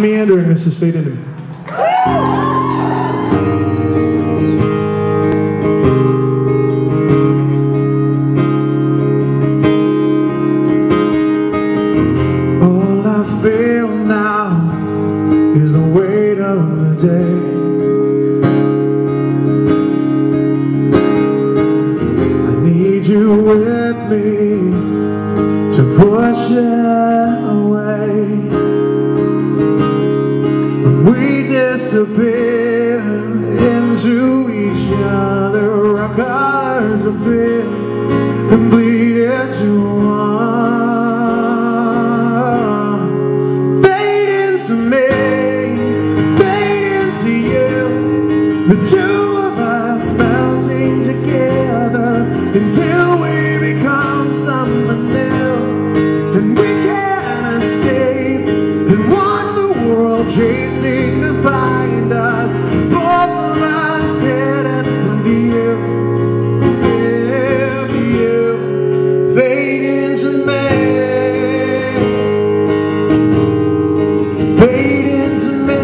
Meandering, this is Fade Into Me. All I feel now is the weight of the day. I need you with me to push it away. We disappear into each other, our colors appear and bleed into one. Fade into me, fade into you, the two of us melting together until we become something new. And we can't escape and watch the world chasing to find us, both of us hidden from view. Yeah, you fade into me, fade into me.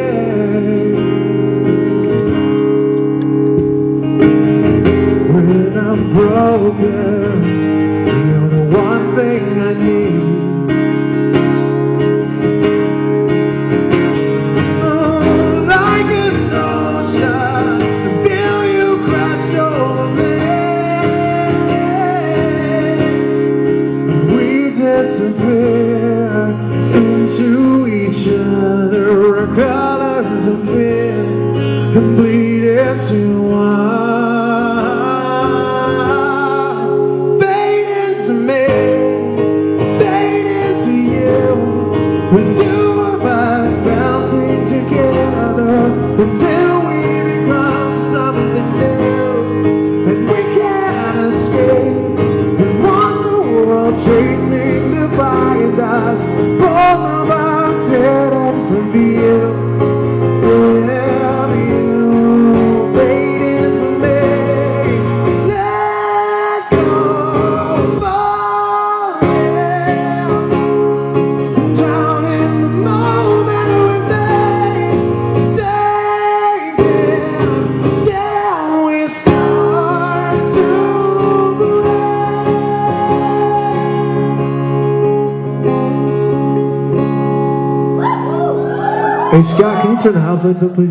When I'm broken, you're the one thing I need. Disappear into each other, our colors appear and bleed into one. Fade into me, fade into you, the two of us melting together until we become something new. And we can't escape and watch the world chasing find us, both of us hidden from view. Yeah, you fade into me, let go, falling down in the moment with me, sinking down, we start to Hey Scott, can you turn the house lights up, please?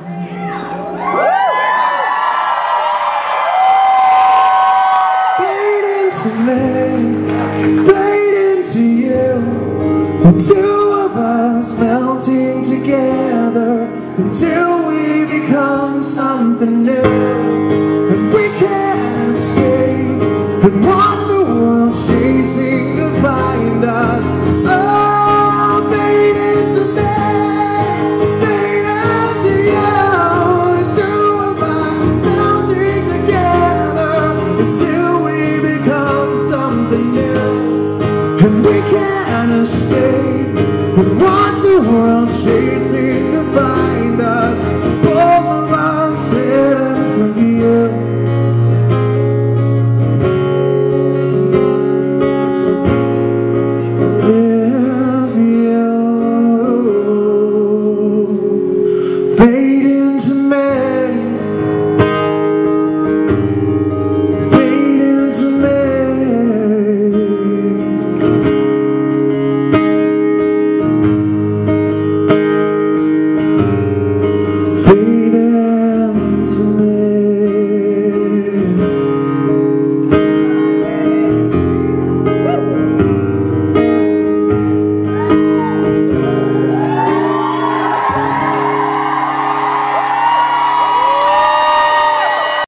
Fade into me, fade into you, the two of us melting together until we become something new. And we can't escape and watch the world chasing to find us. And we can't escape and watch the world chasing